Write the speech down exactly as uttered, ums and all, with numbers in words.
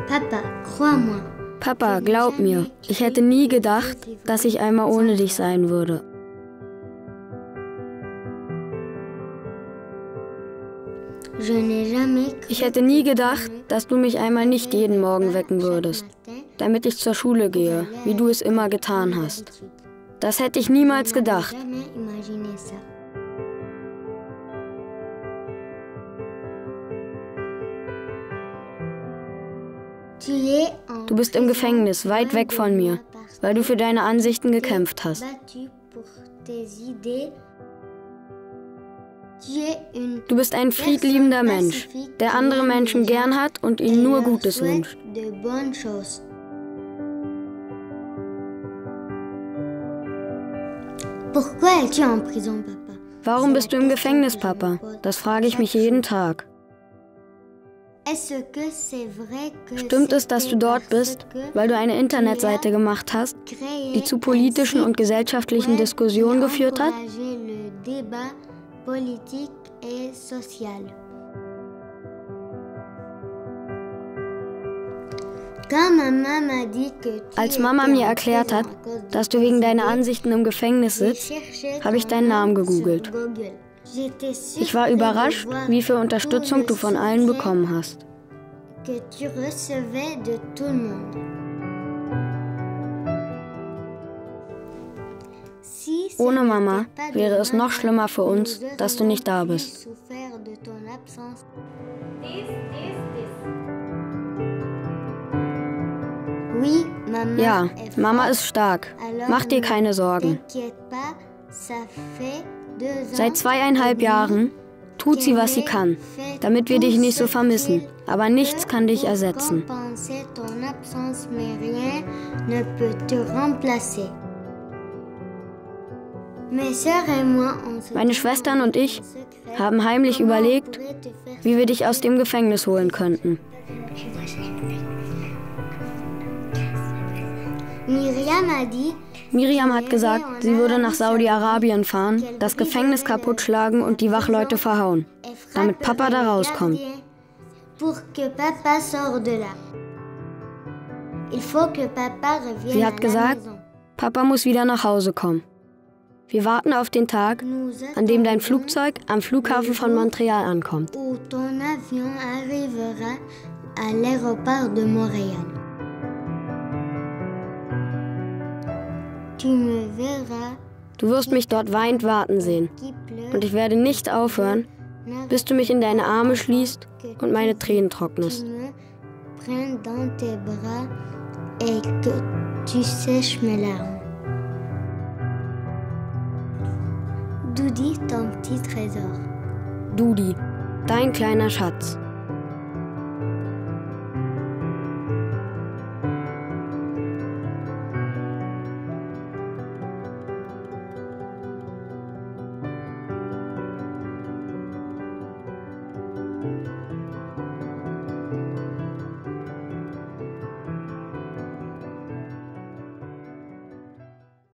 Papa, glaub mir, ich hätte nie gedacht, dass ich einmal ohne dich sein würde. Ich hätte nie gedacht, dass du mich einmal nicht jeden Morgen wecken würdest, damit ich zur Schule gehe, wie du es immer getan hast. Das hätte ich niemals gedacht. Du bist im Gefängnis, weit weg von mir, weil du für deine Ansichten gekämpft hast. Du bist ein friedliebender Mensch, der andere Menschen gern hat und ihnen nur Gutes wünscht. Warum bist du im Gefängnis, Papa? Das frage ich mich jeden Tag. Stimmt es, dass du dort bist, weil du eine Internetseite gemacht hast, die zu politischen und gesellschaftlichen Diskussionen geführt hat? Als Mama mir erklärt hat, dass du wegen deiner Ansichten im Gefängnis sitzt, habe ich deinen Namen gegoogelt. Ich war überrascht, wie viel Unterstützung du von allen bekommen hast. Ohne Mama wäre es noch schlimmer für uns, dass du nicht da bist. Ja, Mama ist stark. Mach dir keine Sorgen. Seit zweieinhalb Jahren tut sie, was sie kann, damit wir dich nicht so vermissen. Aber nichts kann dich ersetzen. Meine Schwestern und ich haben heimlich überlegt, wie wir dich aus dem Gefängnis holen könnten. Miriam hat gesagt, sie würde nach Saudi-Arabien fahren, das Gefängnis kaputtschlagen und die Wachleute verhauen, damit Papa da rauskommt. Sie hat gesagt, Papa muss wieder nach Hause kommen. Wir warten auf den Tag, an dem dein Flugzeug am Flughafen von Montreal ankommt. Du wirst mich dort weinend warten sehen. Und ich werde nicht aufhören, bis du mich in deine Arme schließt und meine Tränen trocknest. Dudi, ton petit trésor. Dudi, dein kleiner Schatz.